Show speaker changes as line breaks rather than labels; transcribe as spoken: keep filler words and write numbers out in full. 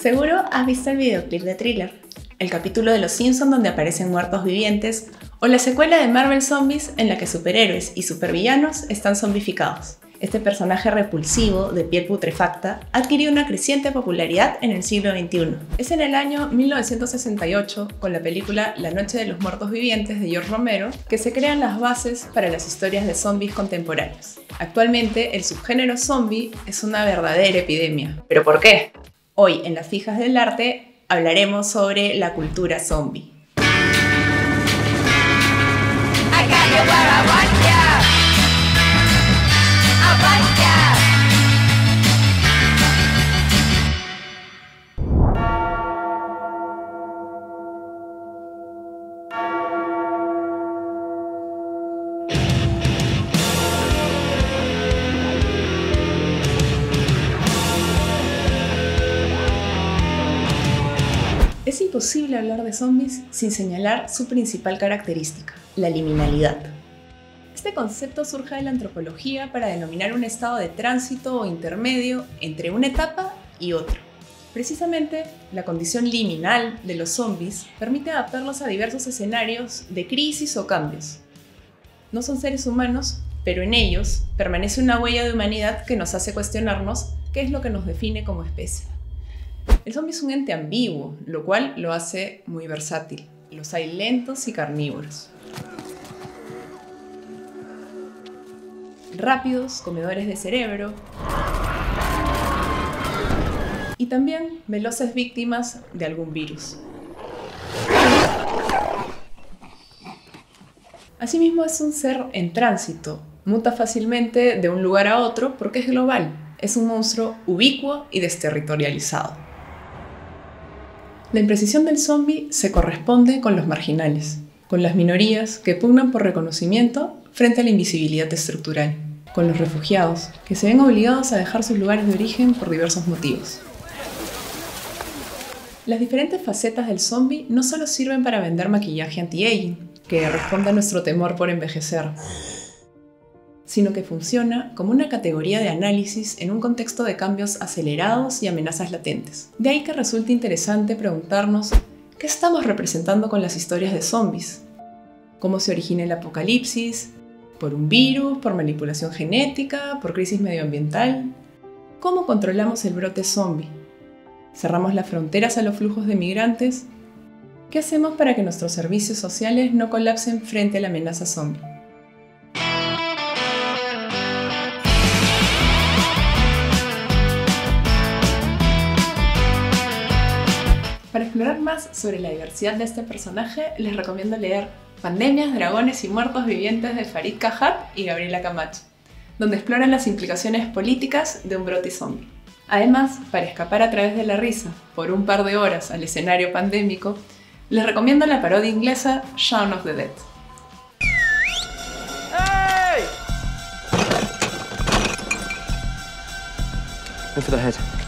Seguro has visto el videoclip de Thriller, el capítulo de Los Simpson donde aparecen muertos vivientes, o la secuela de Marvel Zombies en la que superhéroes y supervillanos están zombificados. Este personaje repulsivo, de piel putrefacta, ha adquirido una creciente popularidad en el siglo veintiuno. Es en el año mil novecientos sesenta y ocho, con la película La Noche de los Muertos Vivientes de George Romero, que se crean las bases para las historias de zombies contemporáneos. Actualmente, el subgénero zombie es una verdadera epidemia. ¿Pero por qué? Hoy, en Las Fijas del Arte, hablaremos sobre la cultura zombie. Es imposible hablar de zombies sin señalar su principal característica, la liminalidad. Este concepto surge de la antropología para denominar un estado de tránsito o intermedio entre una etapa y otra. Precisamente, la condición liminal de los zombies permite adaptarlos a diversos escenarios de crisis o cambios. No son seres humanos, pero en ellos permanece una huella de humanidad que nos hace cuestionarnos qué es lo que nos define como especie. El zombie es un ente ambiguo, lo cual lo hace muy versátil. Los hay lentos y carnívoros. Rápidos, comedores de cerebro. Y también veloces víctimas de algún virus. Asimismo, es un ser en tránsito. Muta fácilmente de un lugar a otro porque es global. Es un monstruo ubicuo y desterritorializado. La imprecisión del zombie se corresponde con los marginales, con las minorías que pugnan por reconocimiento frente a la invisibilidad estructural, con los refugiados, que se ven obligados a dejar sus lugares de origen por diversos motivos. Las diferentes facetas del zombie no solo sirven para vender maquillaje anti-aging, que responde a nuestro temor por envejecer, sino que funciona como una categoría de análisis en un contexto de cambios acelerados y amenazas latentes. De ahí que resulta interesante preguntarnos ¿qué estamos representando con las historias de zombies? ¿Cómo se origina el apocalipsis? ¿Por un virus? ¿Por manipulación genética? ¿Por crisis medioambiental? ¿Cómo controlamos el brote zombie? ¿Cerramos las fronteras a los flujos de migrantes? ¿Qué hacemos para que nuestros servicios sociales no colapsen frente a la amenaza zombie? Para explorar más sobre la diversidad de este personaje, les recomiendo leer Pandemias, Dragones y Muertos Vivientes de Farid Kahat y Gabriela Camacho, donde exploran las implicaciones políticas de un brote zombie. Además, para escapar a través de la risa por un par de horas al escenario pandémico, les recomiendo la parodia inglesa Shaun of the Dead.
Hey! In for the head.